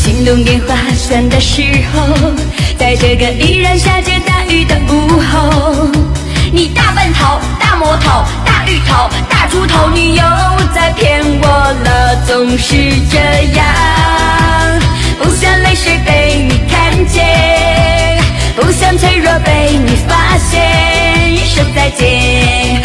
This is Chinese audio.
心动电话响的时候，在这个依然下着大雨的午后，你大笨头、大魔头、大芋头、大猪头，你又在骗我了，总是这样。不想泪水被你看见，不想脆弱被你发现，说再见。